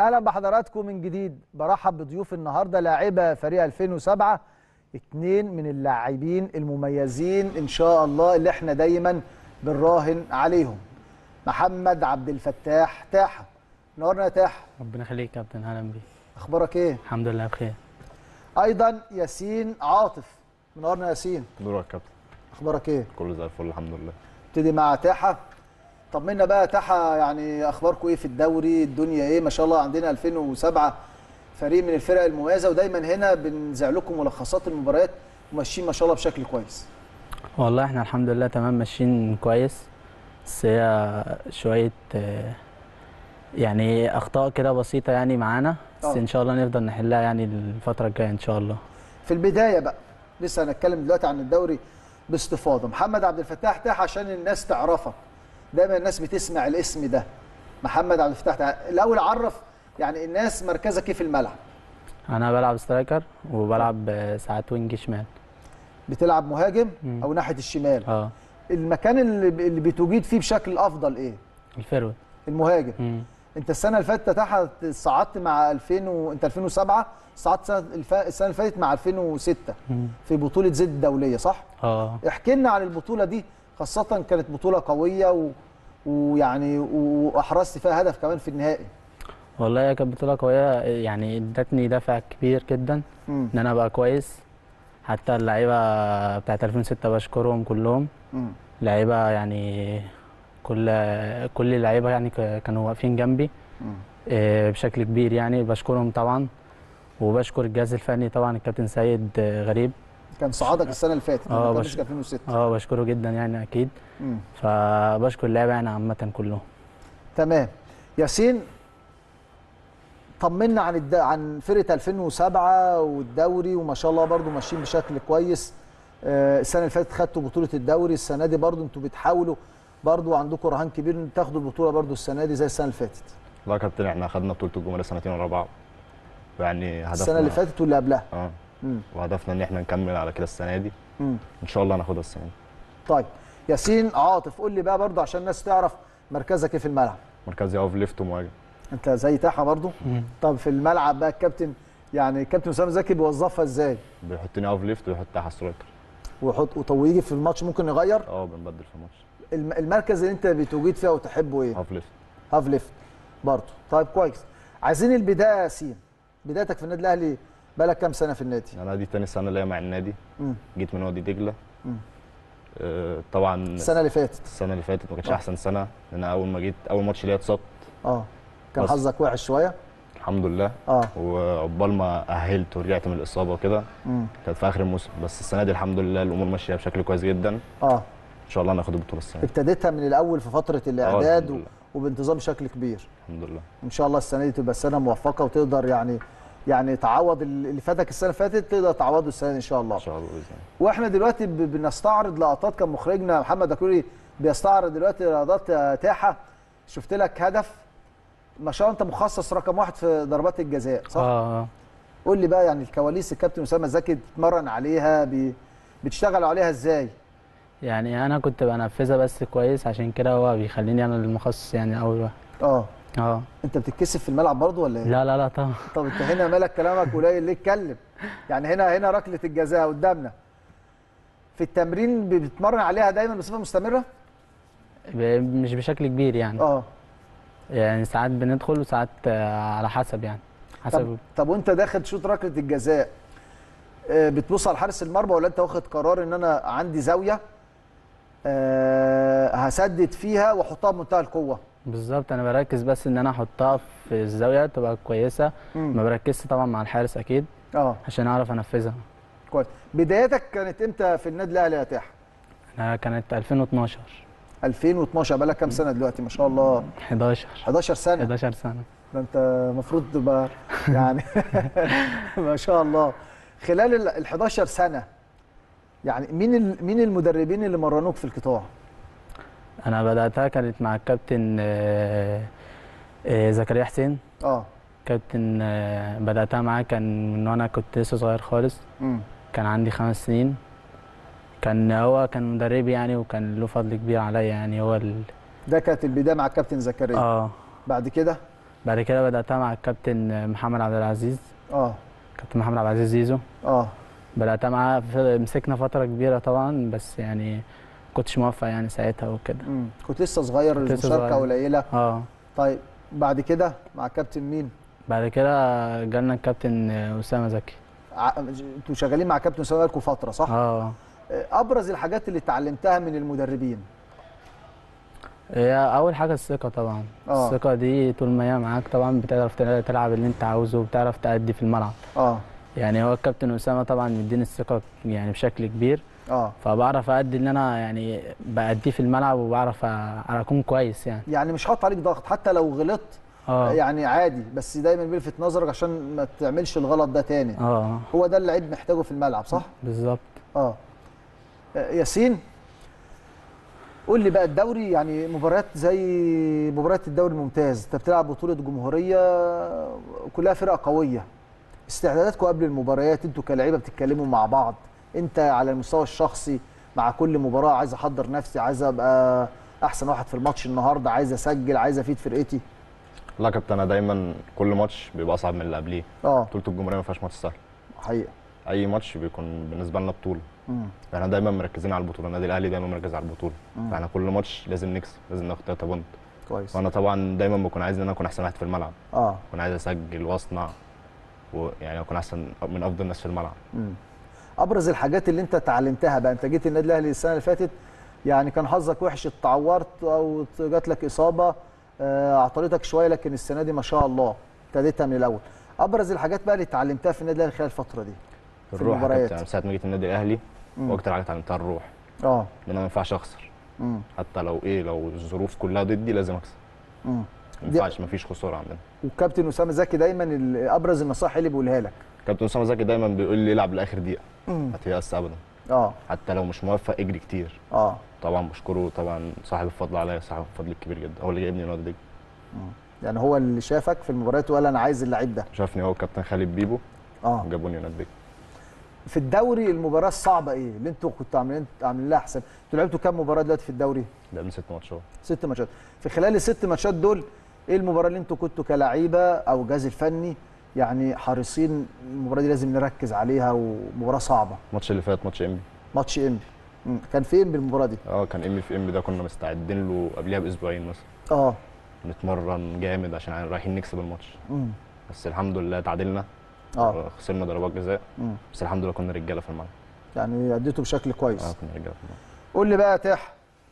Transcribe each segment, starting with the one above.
اهلا بحضراتكم من جديد. برحب بضيوف النهارده لاعبه فريق 2007، اتنين من اللاعبين المميزين ان شاء الله اللي احنا دايما بنراهن عليهم. محمد عبد الفتاح تاحه، نورنا يا تاحه. ربنا يخليك يا كابتن، اهلا بيك. اخبارك ايه؟ الحمد لله بخير. ايضا ياسين عاطف، منورنا يا ياسين. نورك يا كابتن. اخبارك ايه؟ كله زي الفل الحمد لله. ابتدي مع تاحه. طمنا بقى تاحه، يعني اخباركم ايه في الدوري؟ الدنيا ايه؟ ما شاء الله عندنا 2007 فريق من الفرق المميزه، ودايما هنا بنذيع لكم ملخصات المباريات وماشيين ما شاء الله بشكل كويس. والله احنا الحمد لله تمام ماشيين كويس، بس هي شويه يعني اخطاء كده بسيطه يعني معانا، بس ان شاء الله نفضل نحلها يعني الفتره الجايه ان شاء الله. في البدايه بقى لسه هنتكلم دلوقتي عن الدوري باستفاضه. محمد عبد الفتاح تاح، عشان الناس تعرفك، دايما الناس بتسمع الاسم ده محمد عبد الفتاح تاح. الاول عرف يعني الناس مركزك ايه في الملعب. انا بلعب سترايكر وبلعب ساعات وينج شمال. بتلعب مهاجم او ناحيه الشمال؟ المكان اللي بتجيد فيه بشكل افضل ايه؟ الفيرود، المهاجم. انت السنه اللي فاتت تحت صعدت مع 2000 انت 2007 صعدت السنه اللي فاتت مع 2006 في بطوله زد الدوليه، صح؟ احكي لنا عن البطوله دي، خاصه كانت بطوله قويه ويعني واحرزت فيها هدف كمان في النهائي. والله هي كانت بطوله قويه، يعني ادتني دافع كبير جدا ان انا ابقى كويس. حتى اللعيبه بتاعت 2006 بشكرهم كلهم. لعيبه يعني كل اللعيبه يعني كانوا واقفين جنبي بشكل كبير، يعني بشكرهم طبعا، وبشكر الجهاز الفني طبعا، الكابتن سيد غريب كان صعدك السنه اللي فاتت. كان 2006. بشكره جدا يعني اكيد. فبشكر اللعيبه يعني عامه كلهم. تمام. ياسين، طمنا عن فرقه 2007 والدوري، وما شاء الله برضو ماشيين بشكل كويس. السنه اللي فاتت خدتوا بطوله الدوري، السنه دي برضو انتوا بتحاولوا برضو، عندكم رهان كبير ان تاخدوا البطوله برضو السنه دي زي السنه اللي فاتت. لا يا كابتن، احنا خدنا بطوله الجمهوريه سنتين ورا بعض، يعني هدفنا السنه اللي فاتت واللي قبلها. وهدفنا ان احنا نكمل على كده السنه دي. ان شاء الله هناخدها السنه دي. طيب ياسين عاطف، قول لي بقى برضو عشان الناس تعرف مركزك ايه في الملعب. مركزي اوف ليفت ومهاجم. انت زي تاحه برضو. طب في الملعب بقى الكابتن، يعني الكابتن اسامه زكي بيوظفها ازاي؟ بيحطني اوف ليفت ويحط تحت سترايكر. ويجي في الماتش ممكن يغير؟ بنبدل في الماتش. المركز اللي انت بتوجد فيه وتحبه ايه؟ هاف ليفت. هاف ليفت برضه. طيب كويس. عايزين البدايه يا ياسين، بدايتك في النادي الاهلي بقالك كام سنه في النادي؟ انا دي تاني سنه ليا مع النادي. جيت من وادي دجله. طبعا السنه اللي فاتت ما كانتش احسن سنه، لان اول ما جيت اول ماتش ليا اتصبت. كان حظك وحش شويه. الحمد لله. وعقبال ما اهلت ورجعت من الاصابه وكده كانت في اخر الموسم، بس السنه دي الحمد لله الامور ماشيه بشكل كويس جدا. ان شاء الله هناخد البطوله السنه دي. ابتديتها من الاول في فتره الاعداد وبانتظام بشكل كبير. الحمد لله. ان شاء الله السنه دي تبقى سنه موفقه، وتقدر يعني تعوض اللي فاتك السنه اللي فاتت، تقدر تعوضه السنه دي ان شاء الله. ان شاء الله باذن الله. واحنا دلوقتي بنستعرض لقطات، كان مخرجنا محمد دكوري بيستعرض دلوقتي لقطات تاحه. شفت لك هدف ما شاء الله، انت مخصص رقم 1 في ضربات الجزاء، صح؟ قول لي بقى يعني الكواليس، الكابتن اسامه زكي بتتمرن عليها، بتشتغلوا عليها ازاي؟ يعني انا كنت بنفذها بس كويس، عشان كده هو بيخليني انا المخصص يعني اول واحد. انت بتتكسف في الملعب برضو ولا ايه؟ لا طبعا. طب انت هنا مالك كلامك قليل ليه؟ اتكلم. يعني هنا ركله الجزاء قدامنا. في التمرين بتتمرن عليها دايما بصفه مستمره؟ مش بشكل كبير يعني. يعني ساعات بندخل وساعات على حسب يعني. طب وانت داخل تشوط ركله الجزاء، بتبص على حارس المرمى، ولا انت واخد قرار ان انا عندي زاويه هسدد فيها واحطها بمنتهى القوه؟ بالظبط، انا بركز بس ان انا احطها في الزاويه تبقى كويسه. ما بركزش طبعا مع الحارس اكيد عشان اعرف انفذها. كويس. بدايتك كانت امتى في النادي الاهلي يا تاح؟ انا كانت 2012. 2012 بقى لك كام سنه دلوقتي؟ ما شاء الله 11 سنه. 11 سنه. ده انت المفروض تبقى يعني ما شاء الله. خلال ال 11 سنه يعني مين المدربين اللي مرنوك في القطاع؟ انا بداتها كانت مع الكابتن زكريا حسين. كابتن بداتها معاه كان من وانا كنت لسه صغير خالص. كان عندي 5 سنين. هو كان مدربي يعني، وكان له فضل كبير عليا يعني. ده كانت البدايه مع الكابتن زكريا. بعد بعد كده بداتها مع الكابتن محمد عبد العزيز. كابتن محمد عبد العزيز زيزو. بداتها معاه، مسكنا فتره كبيره طبعا، بس يعني ما كنتش موفق يعني ساعتها وكده. كنت لسه صغير، المشاركه قليله. طيب بعد كده مع كابتن مين؟ بعد كده جالنا الكابتن اسامه زكي. انتوا شغالين مع كابتن اسامه بقالكم فتره صح؟ ابرز الحاجات اللي اتعلمتها من المدربين؟ هي اول حاجه الثقه طبعا. الثقه دي طول ما هي معاك طبعا بتعرف تلعب اللي انت عاوزه وبتعرف تأدي في الملعب. يعني هو الكابتن اسامه طبعا مديني الثقه يعني بشكل كبير. فبعرف أدي اللي انا يعني بأديه في الملعب، وبعرف اكون كويس يعني مش حاطط عليك ضغط حتى لو غلطت. يعني عادي، بس دايما بيلفت نظرك عشان ما تعملش الغلط ده تاني. هو ده اللي اللعيب محتاجه في الملعب صح؟ بالظبط. ياسين، قول لي بقى الدوري، يعني مباريات زي مباريات الدوري الممتاز، انت بتلعب بطوله جمهوريه كلها فرق قويه. استعداداتكم قبل المباريات، انتوا كلاعيبه بتتكلموا مع بعض، انت على المستوى الشخصي مع كل مباراه عايز احضر نفسي، عايز ابقى احسن واحد في الماتش النهارده، عايز اسجل، عايز افيد فرقتي؟ لا يا كابتن، انا دايما كل ماتش بيبقى اصعب من اللي قبليه. بطوله الجمهوريه ما فيهاش ماتش سهل حقيقه. اي ماتش بيكون بالنسبه لنا بطوله. احنا دايما مركزين على البطوله، النادي الاهلي دايما مركز على البطوله. فاحنا كل ماتش لازم نكسب، لازم ناخد 3 بونت. كويس. وانا طبعا دايما بكون عايز ان انا اكون احسن واحد في الملعب. بكون عايز اسجل واصنع، ويعني اكون احسن من افضل الناس في الملعب. ابرز الحاجات اللي انت اتعلمتها بقى، انت جيت النادي الاهلي السنه اللي فاتت، يعني كان حظك وحش، اتعورت او جات لك اصابه عطلتك شويه، لكن السنه دي ما شاء الله ابتديتها من الاول. ابرز الحاجات بقى اللي اتعلمتها في النادي الاهلي خلال الفتره دي في المباريات؟ يعني ساعه ما جيت النادي الاهلي واكتر حاجه اتعلمتها الروح. ان انا ما ينفعش اخسر. حتى لو لو الظروف كلها ضدي لازم اكسب. ما ينفعش، ما فيش خساره عندنا. والكابتن اسامه زكي دايما ابرز النصائح اللي بيقولها لك؟ كابتن اسامه زكي دايما بيقول لي العب لاخر دقيقه، ما تيأس ابدا. حتى لو مش موفق اجري كتير. طبعا بشكره، طبعا صاحب الفضل عليا، صاحب الفضل الكبير جدا، هو اللي جايبني النادي ده. يعني هو اللي شافك في المباريات وقال انا عايز اللعيب ده؟ شافني هو كابتن خالد بيبو. جابوني النادي. في الدوري المباراه الصعبه ايه اللي انتوا كنتوا عاملين لها حساب؟ انتوا لعبتوا كام مباراه دلوقتي في الدوري؟ لعبنا 6 ماتشات. 6 ماتشات. في خلال ال6 ماتشات دول ايه المباراه اللي انتوا كنتوا كلاعيبه او الجهاز الفني يعني حريصين المباراه دي لازم نركز عليها ومباراه صعبه؟ الماتش اللي فات ماتش انبي. ماتش انبي كان فين بالمباراه دي؟ كان انبي، في انبي ده كنا مستعدين له قبلها باسبوعين مثلا. نتمرن جامد عشان رايحين نكسب الماتش. بس الحمد لله تعادلنا. خسرنا ضربات جزاء. بس الحمد لله كنا رجاله في الملعب. يعني اديتوا بشكل كويس. كنا رجاله في الملعب. قول لي بقى يا تاح،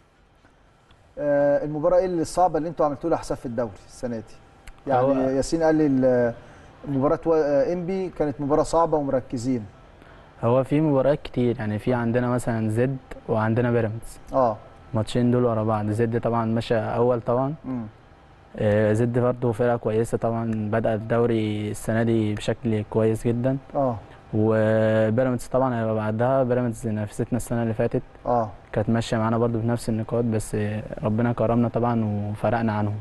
المباراه ايه الصعبه اللي انتوا عملتوا لها حساب في الدوري السنه دي؟ يعني ياسين قال لي مباراه انبي كانت مباراه صعبه ومركزين. هو في مباريات كتير، يعني في عندنا مثلا زد وعندنا بيراميدز. الماتشين دول ورا بعض. زد طبعا ماشي اول طبعا. زد برضه فرقه كويسه طبعا، بدأ الدوري السنه دي بشكل كويس جدا. وبيراميدز طبعا هيبقى بعدها. بيراميدز نافستنا السنه اللي فاتت. كانت ماشيه معانا برضه بنفس النقاط، بس ربنا كرمنا طبعا وفرقنا عنهم.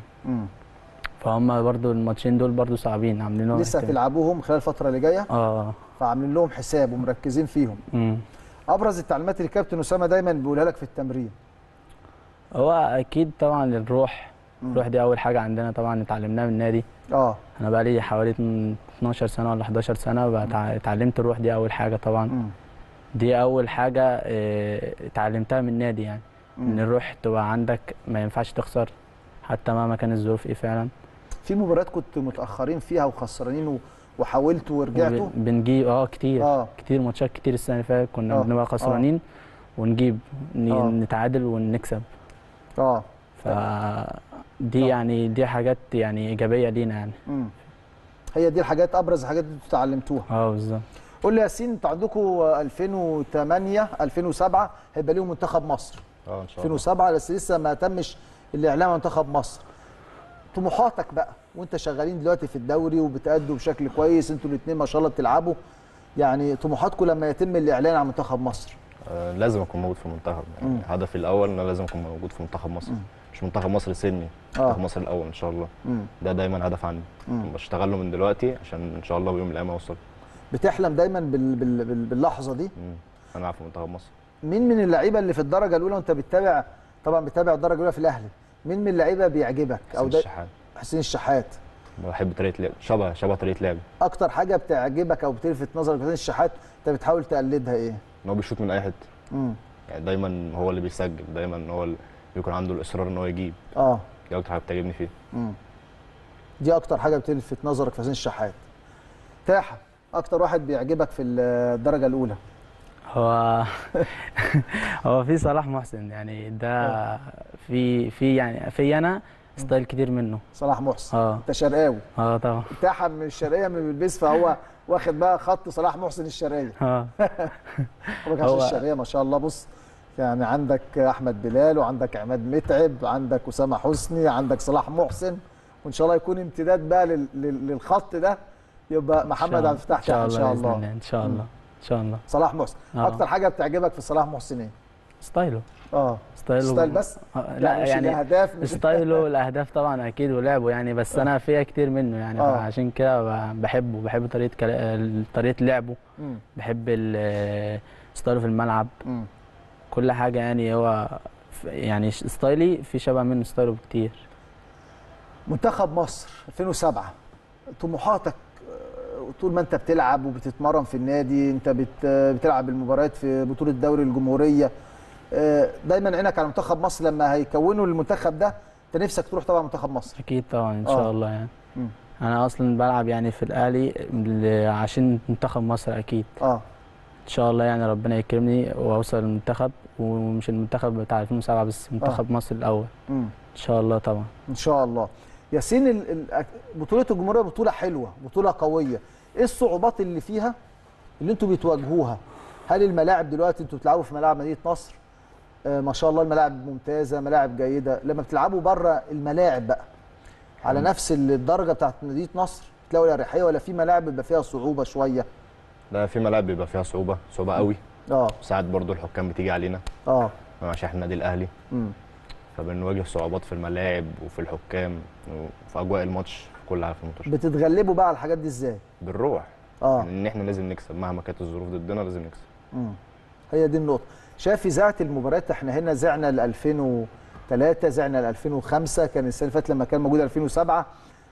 فهم برضه الماتشين دول برضه صعبين، عاملين لهم لسه هتلعبوهم خلال الفتره اللي جايه. فعاملين لهم حساب ومركزين فيهم. ابرز التعليمات اللي الكابتن اسامه دايما بيقولها لك في التمرين؟ هو اكيد طبعا الروح. الروح دي اول حاجه عندنا طبعا اتعلمناها من النادي. انا بقى لي حوالي 12 سنه ولا 11 سنه اتعلمت الروح دي اول حاجه طبعا. دي اول حاجه اتعلمتها من النادي، يعني ان الروح تبقى عندك، ما ينفعش تخسر حتى مهما كان الظروف ايه فعلا. في مباريات كنتوا متاخرين فيها وخسرانين وحاولتوا ورجعتوا؟ بنجيب كتير. كتير ماتشات كتير السنه اللي فاتت كنا بنبقى خسرانين ونجيب نتعادل ونكسب. فدي يعني دي حاجات يعني ايجابيه لينا يعني. هي دي الحاجات، ابرز الحاجات اللي انتوا اتعلمتوها. بالظبط. قول لي يا ياسين، انتوا عندكم 2008 2007 هيبقى ليهم منتخب مصر. ان شاء الله. 2007 بس لسه ما تمش الاعلان عن منتخب مصر. طموحاتك بقى وانت شغالين دلوقتي في الدوري وبتأدوا بشكل كويس، انتوا الاثنين ما شاء الله بتلعبوا، يعني طموحاتكم لما يتم الاعلان عن منتخب مصر؟ لازم اكون موجود في المنتخب، يعني هدفي الاول ان انا لازم اكون موجود في منتخب مصر. مش منتخب مصر سني، منتخب مصر الاول ان شاء الله. ده دايما هدف عندي، بشتغل له من دلوقتي عشان ان شاء الله بيوم من الايام اوصل. بتحلم دايما باللحظه دي؟ انا العب في منتخب مصر. مين من اللعيبه اللي في الدرجه الاولى وانت طبعا بتتابع الدرجه الاولى في الاهلي، مين من اللعيبه بيعجبك؟ حسين الشحات. حسين الشحات بحب طريقه لعب، شبه طريقه لعب. اكتر حاجه بتعجبك او بتلفت نظرك في الشحات انت بتحاول تقلدها ايه؟ ان هو بيشوط من اي حته. يعني دايما هو اللي بيسجل، دايما هو اللي بيكون عنده الاصرار ان هو يجيب. دي اكتر حاجه بتعجبني فيه. دي اكتر حاجه بتلفت نظرك في حسين الشحات. تاحه، اكتر واحد بيعجبك في الدرجه الاولى؟ هو في صلاح محسن، يعني ده في انا ستايل كتير منه. صلاح محسن. انت شرقاوي؟ طبعا. تاحه من الشرقيه من بلبيس، فهو واخد بقى خط صلاح محسن الشرقيه. هو الشرقيه ما شاء الله. بص يعني عندك احمد بلال، وعندك عماد متعب، عندك اسامه حسني، عندك صلاح محسن، وان شاء الله يكون امتداد بقى للخط ده، يبقى محمد عبد الفتاح تاحه ان شاء الله. ان شاء الله ان شاء الله. صلاح محسن. اكتر حاجه بتعجبك في صلاح محسن ايه؟ ستايله. ستايل بس؟ لا يعني الاهداف مش ستايله. الاهداف طبعا اكيد ولعبه يعني، بس انا فيها كتير منه يعني. عشان كده بحب طريقه لعبه. بحب ستايله في الملعب. كل حاجه يعني. هو يعني ستايلي في شبه منه ستايله بكتير. منتخب مصر 2007، طموحاتك طول ما انت بتلعب وبتتمرن في النادي، انت بتلعب المباريات في بطوله دوري الجمهوريه، دايما عينك على منتخب مصر. لما هيكونوا المنتخب ده انت نفسك تروح طبعا منتخب مصر؟ اكيد طبعا ان شاء الله يعني. انا اصلا بلعب يعني في الاهلي عشان منتخب مصر اكيد. ان شاء الله يعني ربنا يكرمني واوصل للمنتخب، ومش المنتخب بتاع 2007 بس، منتخب مصر الاول. ان شاء الله طبعا. ان شاء الله. ياسين، بطوله الجمهوريه بطوله حلوه، بطوله قويه. ايه الصعوبات اللي فيها اللي انتوا بتواجهوها؟ هل الملاعب دلوقتي انتوا بتلعبوا في ملاعب مدينه نصر، ما شاء الله الملاعب ممتازه، ملاعب جيده، لما بتلعبوا بره الملاعب بقى على نفس الدرجه بتاعت مدينه نصر بتلاقوا الاريحيه، ولا في ملاعب بيبقى فيها صعوبه شويه؟ لا، في ملاعب بيبقى فيها صعوبه قوي. ساعات برضو الحكام بتيجي علينا. عشان احنا النادي الاهلي. فبنواجه صعوبات في الملاعب وفي الحكام وفي اجواء الماتش، في كل حاجه في الماتش. بتتغلبوا بقى على الحاجات دي ازاي؟ بالروح. يعني ان احنا لازم نكسب مهما كانت الظروف ضدنا، لازم نكسب. هي دي النقطه. شايف اذاعه المباريات، احنا هنا زعنا ل 2003، زعنا ل 2005، كان السنه اللي فاتت لما كان موجود 2007،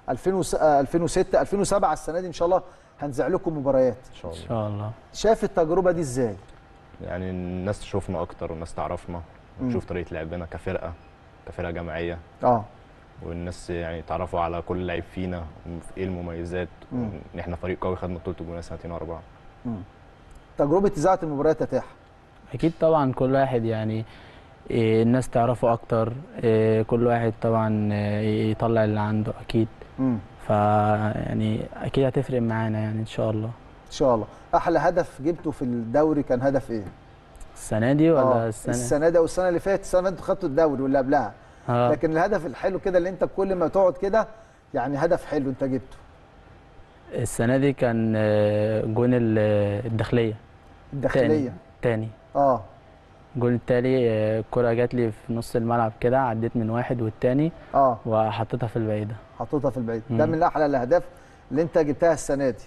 2006، 2007 السنه دي ان شاء الله هنذيع لكم مباريات ان شاء الله. ان شاء الله. شايف التجربه دي ازاي؟ يعني الناس تشوفنا اكتر، والناس تعرفنا، ونشوف طريقه لعبنا كفرقه جماعيه. والناس يعني يتعرفوا على كل لعيب فينا وايه المميزات، وان احنا فريق قوي خدنا بطوله الجمهوريه سنتين ورا بعض. تجربه اذاعه المباريات يا تاحه؟ اكيد طبعا. كل واحد يعني الناس تعرفه اكتر، كل واحد طبعا يطلع اللي عنده اكيد. يعني اكيد هتفرق معانا يعني ان شاء الله. ان شاء الله. احلى هدف جبته في الدوري كان هدف ايه؟ السنه دي ولا السنه دي والسنه اللي فاتت؟ السنه اللي فاتت خدتوا الدوري واللي قبلها. لكن الهدف الحلو كده اللي انت كل ما تقعد كده يعني هدف حلو انت جبته. السنه دي كان جون الداخليه. تاني. الجون التاني الكرة جات لي في نص الملعب كده، عديت من واحد والتاني وحطيتها في البعيده. ده من احلى الاهداف اللي انت جبتها السنه دي.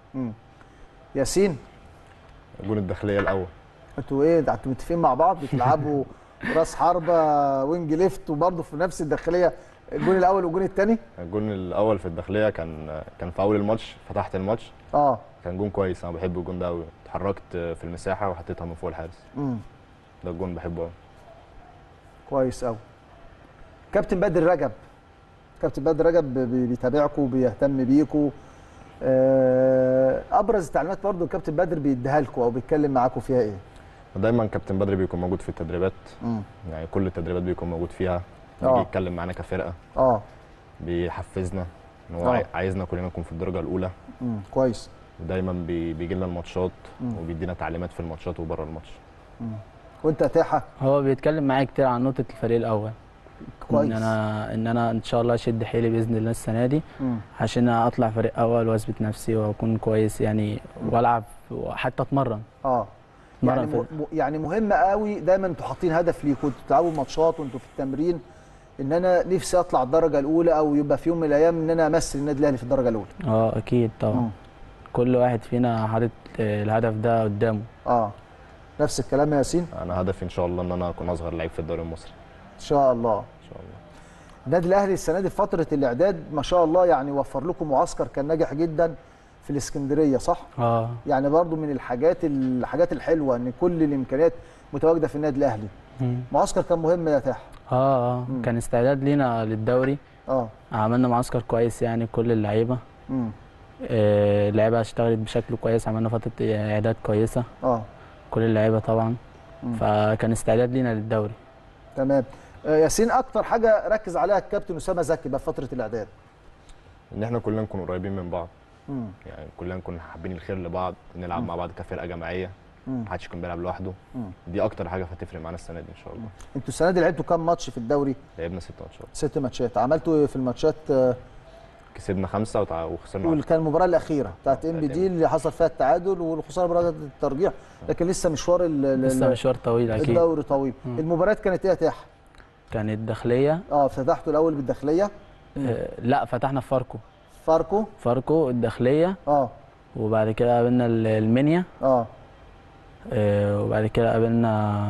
ياسين، الجون الداخليه الاول. انتوا ايه؟ انتوا متفقين مع بعض بتلعبوا راس حربه وينج ليفت وبرضه في نفس الداخليه؟ الجون الاول والجون الثاني؟ الجون الاول في الداخليه كان في اول الماتش، فتحت الماتش. كان جون كويس، انا بحب الجون ده قوي. اتحركت في المساحه وحطيتها من فوق الحارس. ده الجون بحبه قوي. كويس قوي. كابتن بدر رجب بيتابعكم وبيهتم بيكم. ابرز التعليمات برضه الكابتن بدر بيديها لكم او بيتكلم معاكم فيها ايه؟ دايما كابتن بدر بيكون موجود في التدريبات. يعني كل التدريبات بيكون موجود فيها، بيجي يتكلم معانا كفرقه. بيحفزنا ان هو عايزنا كلنا نكون في الدرجه الاولى. كويس. ودايما بيجي لنا الماتشات وبيدينا تعليمات في الماتشات وبره الماتش. وانت يا تاحه؟ هو بيتكلم معايا كتير عن نقطه الفريق الاول. كويس. ان انا ان شاء الله اشد حيلي باذن الله السنه دي عشان اطلع فريق اول واثبت نفسي واكون كويس يعني، والعب حتى اتمرن. يعني مهم قوي دايما انتوا حاطين هدف ليكم، انتوا بتلعبوا ماتشات وانتوا في التمرين، ان انا نفسي اطلع الدرجه الاولى، او يبقى في يوم من الايام ان انا امثل النادي الاهلي في الدرجه الاولى. اكيد طبعا. كل واحد فينا حاطط الهدف ده قدامه. نفس الكلام يا ياسين؟ انا هدفي ان شاء الله ان انا اكون اصغر لعيب في الدوري المصري. ان شاء الله. النادي الاهلي السنه دي في فتره الاعداد ما شاء الله يعني وفر لكم معسكر كان ناجح جدا في الاسكندريه صح؟ يعني برضو من الحاجات الحلوه ان كل الامكانيات متواجده في النادي الاهلي. معسكر كان مهم يا تاح. كان استعداد لينا للدوري. عملنا معسكر كويس يعني كل اللعيبه. اللعيبه اشتغلت بشكل كويس، عملنا فتره اعداد كويسه. كل اللعيبه طبعا. فكان استعداد لينا للدوري. تمام. ياسين، اكتر حاجه ركز عليها الكابتن اسامه زكي بقى في فتره الاعداد ان احنا كلنا نكون قريبين من بعض. يعني كلنا نكون حابين الخير لبعض، نلعب مع بعض كفرقه جماعيه، محدش يكون بيلعب لوحده. دي اكتر حاجه هتفرق معانا السنه دي ان شاء الله. انتوا السنه دي لعبتوا كام ماتش في الدوري؟ لعبنا 6 ماتشات. 6 ماتشات. عملتوا ايه في الماتشات؟ كسبنا 5 وخسرنا 1. واللي كان المباراه الاخيره بتاعت ام بي دي اللي حصل فيها التعادل والخساره بركله الترجيح، لكن لسه مشوار لسه مشوار طويل اكيد. الدوري طويل. المباريات كانت ايه يا تاح؟ كانت الداخليه. فتحتوا الاول بالداخليه؟ لا، فتحنا في فاركو الداخليه. وبعد كده قابلنا المنيا. وبعد كده قابلنا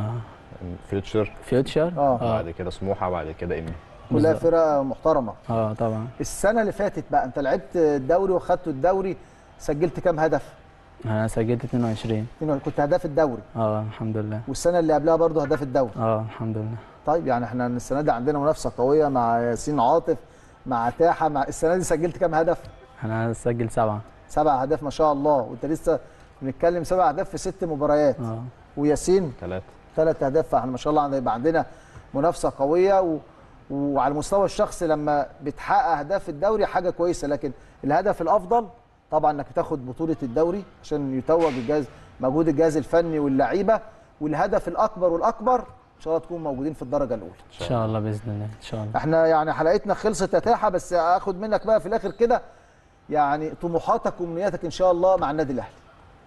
فيوتشر. بعد كده سموحه، بعد كده امي. كلها فرقه محترمه. طبعا. السنه اللي فاتت بقى انت لعبت الدوري وخدت الدوري، سجلت كام هدف؟ انا سجلت 22. كنت هداف الدوري؟ الحمد لله. والسنه اللي قبلها برضه هداف الدوري؟ الحمد لله. طيب يعني احنا السنه دي عندنا منافسه قويه مع ياسين عاطف، مع تاحه. السنه دي سجلت كام هدف؟ انا سجل 7. 7 اهداف ما شاء الله، وانت لسه بنتكلم 7 اهداف في 6 مباريات. وياسين 3 اهداف. فاحنا ما شاء الله هيبقى عندنا منافسه قويه وعلى المستوى الشخصي لما بتحقق اهداف في الدوري حاجه كويسه، لكن الهدف الافضل طبعا انك تاخد بطوله الدوري عشان يتوج مجهود الجهاز الفني واللعيبه، والهدف الاكبر والاكبر ان شاء الله تكون موجودين في الدرجه الاولى. ان شاء الله باذن الله. ان شاء الله. احنا يعني حلقتنا خلصت يا تاحه، بس اخد منك بقى في الاخر كده يعني طموحاتك وامنياتك ان شاء الله مع النادي الاهلي.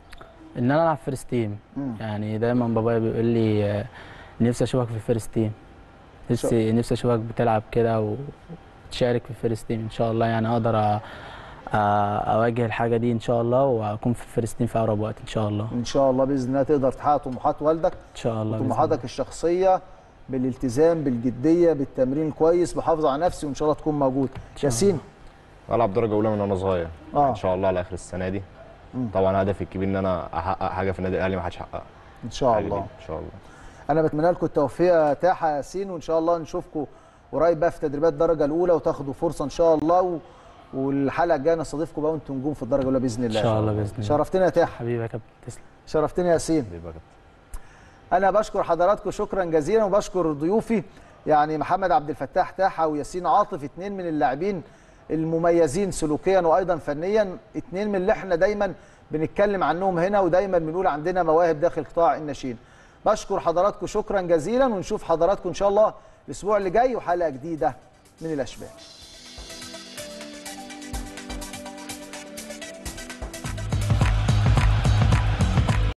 ان انا العب فيرست تيم. يعني دايما بابايا بيقول لي نفسي اشوفك في الفيرست تيم، نفسي اشوفك بتلعب كده وتشارك في الفيرست تيم ان شاء الله. يعني اقدر اواجه الحاجه دي ان شاء الله، واكون في الفيرست تيم في اقرب وقت ان شاء الله. ان شاء الله باذن الله تقدر تحقق طموحات والدك ان شاء الله، طموحاتك الشخصيه بالالتزام بالجديه بالتمرين الكويس بحافظه على نفسي، وان شاء الله تكون موجود. ياسين، العب درجه اولى من وانا صغير ان شاء الله على اخر السنه دي. طبعا هدفي الكبير ان انا احقق حاجه في النادي الاهلي ما حدش حققها ان شاء الله. ان شاء الله. انا بتمنى لكم التوفيق يا تاحه ياسين، وان شاء الله نشوفكم قريب بقى في تدريبات الدرجه الاولى وتاخدوا فرصه ان شاء الله، والحلقه الجايه نستضيفكم بقى وانتم نجوم في الدرجه الاولى باذن الله. ان شاء الله باذن الله. شرفتنا يا تاحه. حبيبي يا كابتن، تسلم. شرفتني يا ياسين. حبيبي يا كابتن. انا بشكر حضراتكم شكرا جزيلا، وبشكر ضيوفي يعني محمد عبد الفتاح تاحه وياسين عاطف، 2 من اللاعبين المميزين سلوكيا وايضا فنيا، 2 من اللي احنا دايما بنتكلم عنهم هنا ودايما بنقول عندنا مواهب داخل قطاع الناشئين. بشكر حضراتكم شكرا جزيلا، ونشوف حضراتكم ان شاء الله الاسبوع اللي جاي وحلقه جديده من الاشبال.